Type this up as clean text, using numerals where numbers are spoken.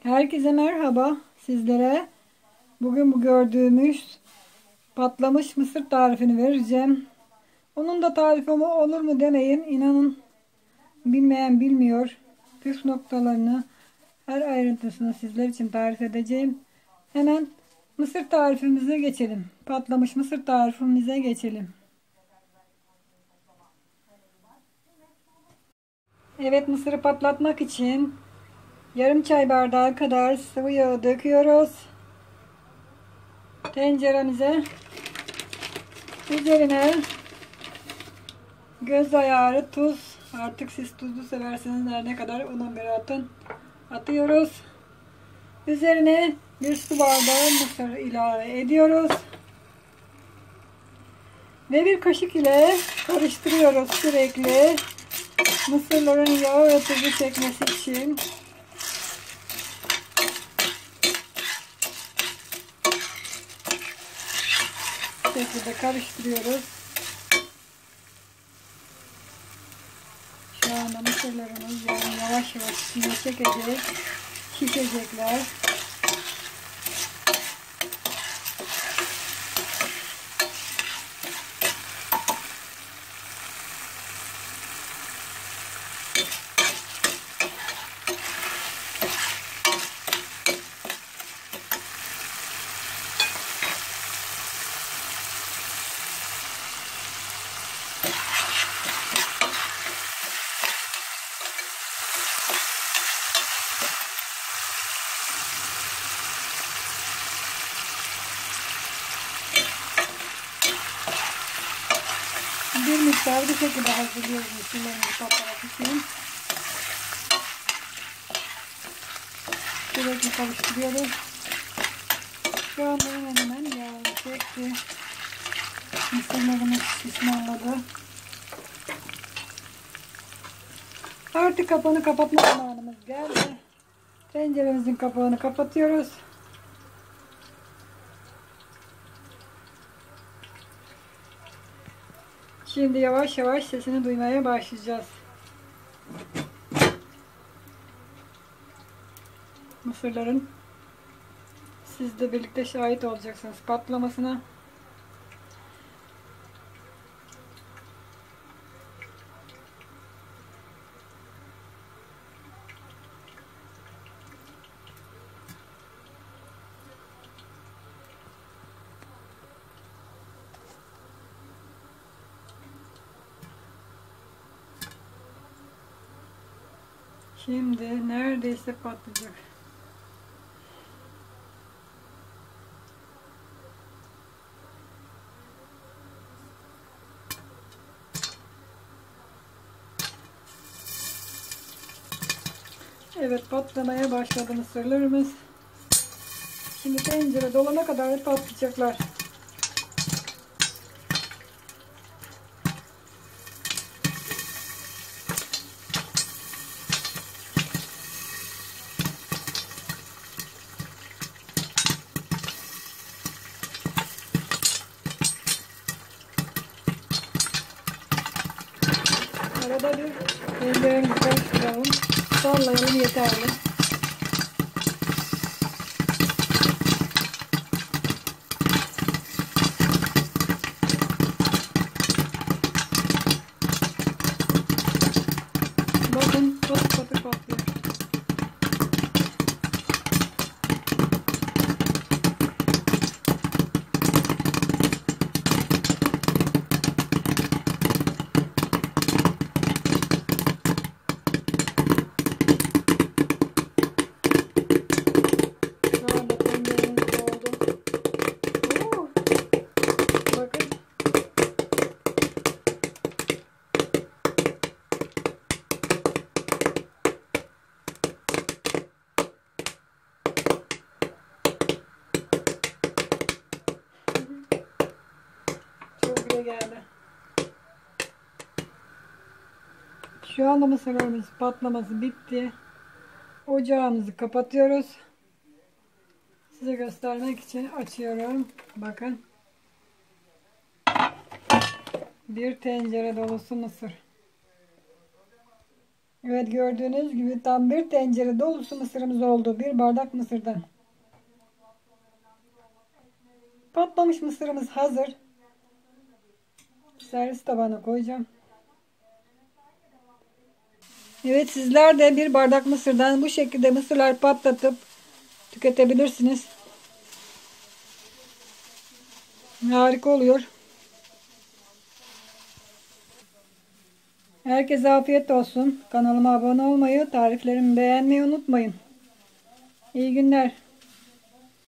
Herkese merhaba. Sizlere bugün bu gördüğümüz patlamış mısır tarifini vereceğim. Onun da tarifi olur mu demeyin. İnanın bilmeyen bilmiyor. Püf noktalarını, her ayrıntısını sizler için tarif edeceğim. Hemen mısır tarifimize geçelim. Patlamış mısır tarifimize geçelim. Evet, mısırı patlatmak için yarım çay bardağı kadar sıvı yağı döküyoruz tenceremize. Üzerine göz ayarı tuz, artık siz tuzlu severseniz ne kadar ona göre atıyoruz. Üzerine bir su bardağı mısır ilave ediyoruz ve bir kaşık ile karıştırıyoruz sürekli, mısırların yağı ve tuzu çekmesi için. Bu şekilde karıştırıyoruz. Şu anda mısırlarımız yavaş yavaş içine çekecek, şişecekler. Bir miktar bu şekilde hazırlıyoruz mısırlarımızı patlamak için. Sürekli karıştırıyoruz. Şu anda hemen yağını çekti. Mısırlarımız şişmanladı. Artık kapağını kapatma zamanımız geldi. Tenceremizin kapağını kapatıyoruz. Şimdi yavaş yavaş sesini duymaya başlayacağız. Mısırların siz de birlikte şahit olacaksınız patlamasına. Şimdi neredeyse patlayacak. Evet, patlamaya başladı mısırlarımız. Şimdi tencere dolana kadar patlayacaklar. Arada bir tenceremizi karıştıralım. Sallayalım yeterli. Bakın patır patır patlıyor. Şu anda tenceremiz doldu. Bakın. Çok güzel geldi. Şu anda mısırlarımız patlaması bitti. Ocağımızı kapatıyoruz. Size göstermek için açıyorum. Bakın. Bir tencere dolusu mısır. Evet, gördüğünüz gibi tam bir tencere dolusu mısırımız oldu. Bir bardak mısırdan. Patlamış mısırımız hazır. Servis tabağına koyacağım. Evet, sizler de bir bardak mısırdan bu şekilde mısırlar patlatıp tüketebilirsiniz. Harika oluyor. Herkese afiyet olsun. Kanalıma abone olmayı, tariflerimi beğenmeyi unutmayın. İyi günler.